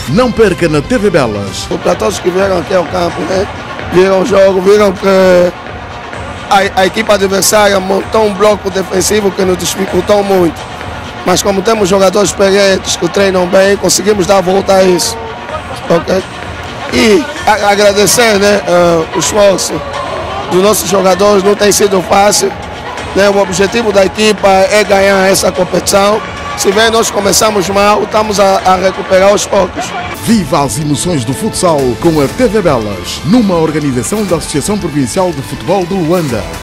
Não perca na TV Belas. Para todos que vieram aqui ao campo, né? Viram o jogo, viram que a equipa adversária montou um bloco defensivo que nos dificultou muito. Mas como temos jogadores experientes que treinam bem, conseguimos dar a volta a isso. Okay? E agradecer, né, o esforço dos nossos jogadores, não tem sido fácil. Né? O objetivo da equipa é ganhar essa competição. Se bem nós começamos mal, estamos a recuperar aos poucos. Viva as emoções do futsal com a TV Belas, numa organização da Associação Provincial de Futebol de Luanda.